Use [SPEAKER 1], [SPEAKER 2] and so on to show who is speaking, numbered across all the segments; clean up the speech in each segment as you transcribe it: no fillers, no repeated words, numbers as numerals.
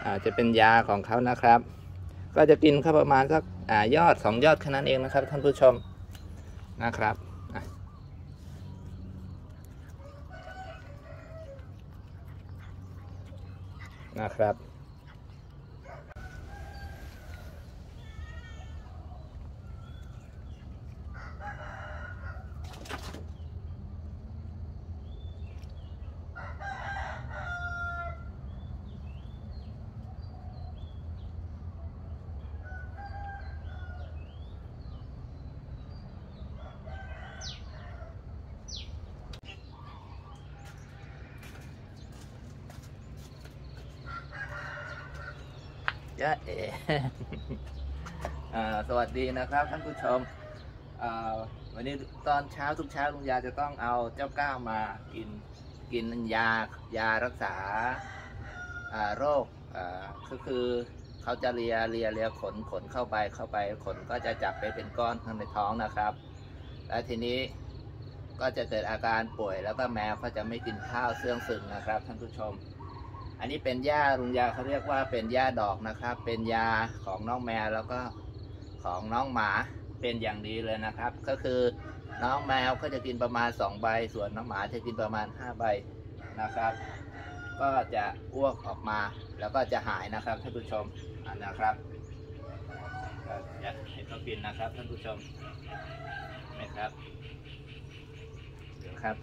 [SPEAKER 1] จะเป็นยาของเขานะครับก็จะกินเข้าประมาณสักยอด2 ยอดแค่นั้นเองนะครับท่านผู้ชมนะครับนะครับยะเอ๋สวัสดีนะครับท่านผู้ชมวันนี้ตอนเช้าทุกเช้าลุงยาจะต้องเอาเจ้าก้าวมากินยารักษาโรคก็คือเขาจะเลียขนเข้าไปขนก็จะจับไปเป็นก้อนข้างในท้องนะครับและทีนี้ก็จะเกิดอาการป่วยแล้วก็แมวก็จะไม่กินข้าวเสื่องซึมนะครับท่านผู้ชมอันนี้เป็นหญ้าลุงยาเขาเรียกว่าเป็นหญ้าดอกนะครับเป็นยาของน้องแมวแล้วก็ของน้องหมาเป็นอย่างดีเลยนะครับก็คือน้องแมวก็จะกินประมาณ2 ใบส่วนน้องหมาจะกินประมาณ5 ใบนะครับก็จะอ้วกออกมาแล้วก็จะหายนะครับท่านผู้ชมนะครับจะให้เขากินนะครับท่านผู้ชมนะครับเดี๋ยวครับ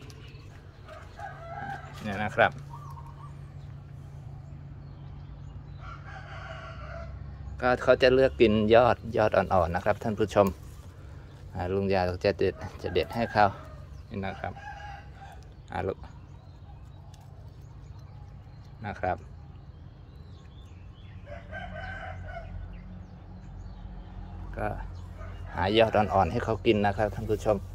[SPEAKER 1] เนี่ยนะครับก็เขาจะเลือกกินยอดอ่อนๆนะครับท่านผู้ชมลุงยาจะเด็ดให้เขานี่นะครับลูกนะครับก็หายอดอ่อนๆให้เขากินนะครับท่านผู้ชม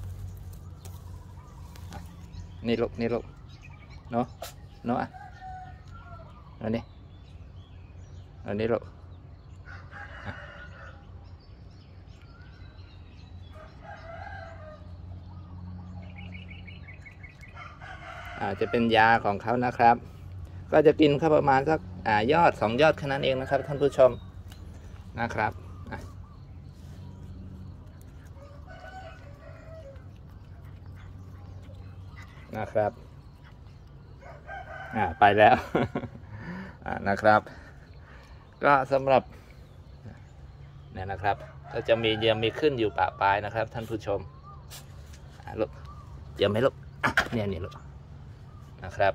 [SPEAKER 1] นี่ลูกเนาะอันนี้ลูกจะเป็นยาของเขานะครับก็จะกินเข้าประมาณสักยอด2 ยอดแค่นั้นเองนะครับท่านผู้ชมนะครับนะครับไปแล้ว นะครับก็สำหรับเนี่ยนะครับก็จะมีขึ้นอยู่ปะปลายนะครับท่านผู้ชมลูกเดี๋ยวไหมลูกเนี่ยลูกนะครับ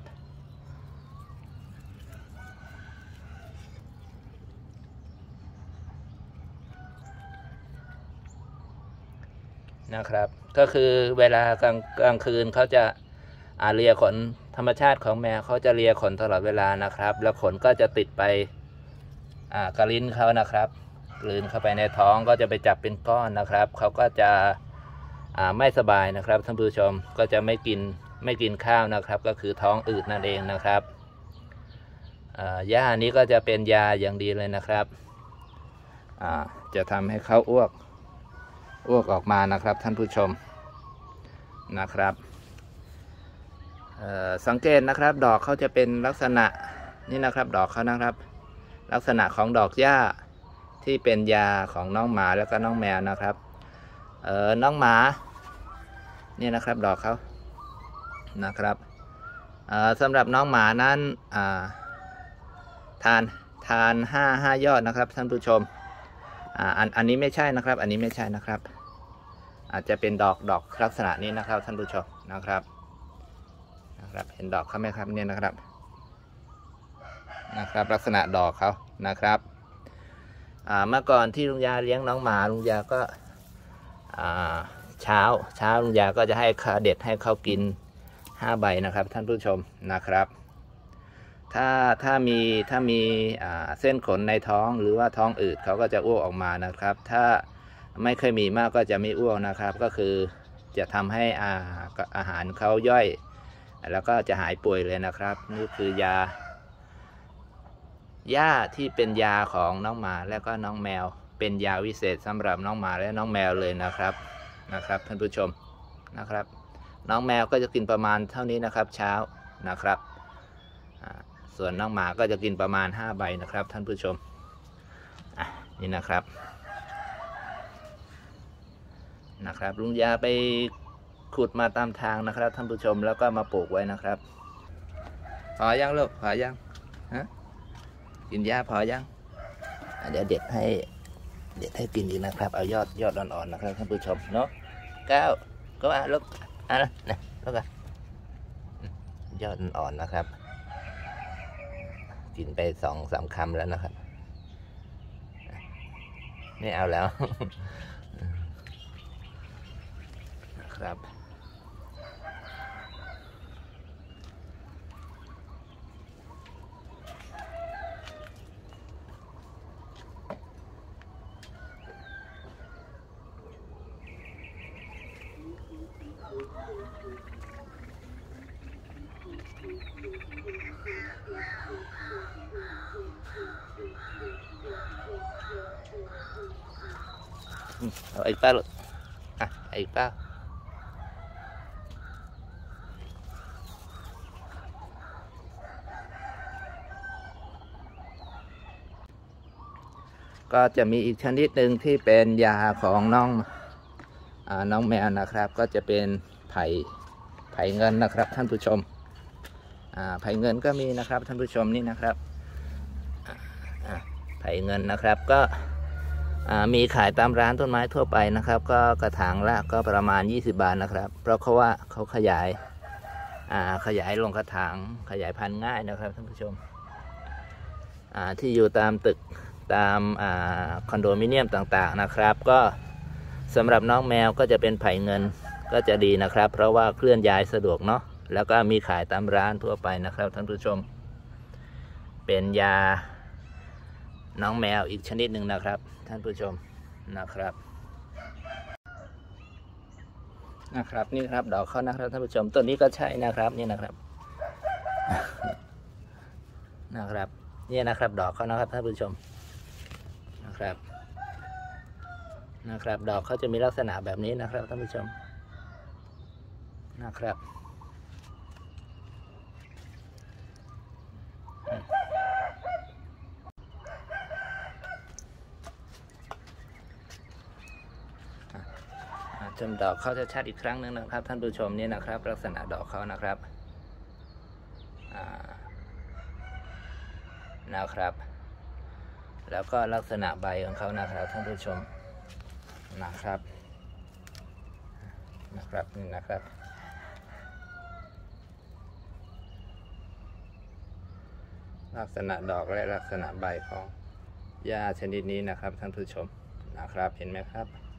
[SPEAKER 1] ก็คือเวลากลางคืนเขาจะเลียขนธรรมชาติของแมวเขาจะเลียขนตลอดเวลานะครับแล้วขนก็จะติดไปกระลิ้นเขานะครับกลืนเข้าไปในท้องก็จะไปจับเป็นก้อนนะครับเขาก็จะไม่สบายนะครับท่านผู้ชมก็จะไม่กินข้าวนะครับก็คือท้องอืดนั่นเองนะครับยานี้ก็จะเป็นยาอย่างดีเลยนะครับจะทำให้เขาอ้วกออกมานะครับท่านผู้ชมนะครับสังเกตนะครับดอกเขาจะเป็นลักษณะนี่นะครับดอกเขานะครับลักษณะของดอกหญ้าที่เป็นยาของน้องหมาแล้วก็น้องแมวนะครับน้องหมานี่นะครับดอกเขานะครับสำหรับน้องหมานั้นทาน5 ยอดนะครับท่านผู้ชมอันนี้ไม่ใช่นะครับอันนี้ไม่ใช่นะครับอาจจะเป็นดอกลักษณะนี้นะครับท่านผู้ชมนะครับเห็นดอกเขาไหมครับเนี่ยนะครับลักษณะดอกเขานะครับเมื่อก่อนที่ลุงยาเลี้ยงน้องหมาลุงยาก็เช้าลุงยาก็จะให้เด็ดให้เขากิน5 ใบนะครับท่านผู้ชมนะครับถ้ามีเส้นขนในท้องหรือว่าท้องอืดเขาก็จะอ้วกออกมานะครับถ้าไม่เคยมีมากก็จะไม่อ้วกนะครับก็คือจะทำให้อาหารเขาย่อยแล้วก็จะหายป่วยเลยนะครับนี่คือยาที่เป็นยาของน้องหมาและก็น้องแมวเป็นยาวิเศษสำหรับน้องหมาและน้องแมวเลยนะครับท่านผู้ชมนะครับน้องแมวก็จะกินประมาณเท่านี้นะครับเช้านะครับส่วนน้องหมาก็จะกินประมาณ5 ใบนะครับท่านผู้ชมนี่นะครับลุงยาไปขุดมาตามทางนะครับท่านผู้ชมแล้วก็มาปลูกไว้นะครับพอยังลูกพอยังฮะกินหญ้าพอยังเดี๋ยวเด็ดให้กินอีกนะครับเอายอดอ่อนๆนะครับท่านผู้ชมเนาะก้าวก็ลูกนะลูกยอดอ่อนนะครับกินไป2-3 คำแล้วนะครับไม่เอาแล้วนะครับเอาอีกป้าลูกอีกป้าก็จะมีอีกชนิดหนึ่งที่เป็นยาของน้องแมวนะครับก็จะเป็นไผ่เงินนะครับท่านผู้ชมไผ่เงินก็มีนะครับท่านผู้ชมนี่นะครับไผ่เงินนะครับก็มีขายตามร้านต้นไม้ทั่วไปนะครับก็กระถางละก็ประมาณ20 บาทนะครับเพราะว่าเขาขยายลงกระถางขยายพันธุ์ง่ายนะครับท่านผู้ชมที่อยู่ตามตึกตามคอนโดมิเนียมต่างๆนะครับก็สำหรับน้องแมวก็จะเป็นไผ่เงินก็จะดีนะครับเพราะว่าเคลื่อนย้ายสะดวกเนาะแล้วก็มีขายตามร้านทั่วไปนะครับท่านผู้ชมเป็นยาน้องแมวอีกชนิดหนึ่งนะครับท่านผู้ชมนะครับนี่ครับดอกเขานะครับท่านผู้ชมต้นนี้ก็ใช่นะครับนี่นะครับนี่นะครับดอกเขานะครับท่านผู้ชมนะครับดอกเขาจะมีลักษณะแบบนี้นะครับท่านผู้ชมนะครับชมดอกเขาจะชัดอีกครั้งหนึ่งนะครับท่านผู้ชมนี่นะครับลักษณะดอกเขานะครับแล้วก็ลักษณะใบของเขานะครับท่านผู้ชมนะครับนี่นะครับลักษณะดอกและลักษณะใบของหญ้าชนิดนี้นะครับท่านผู้ชมนะครับเห็นไหมครับ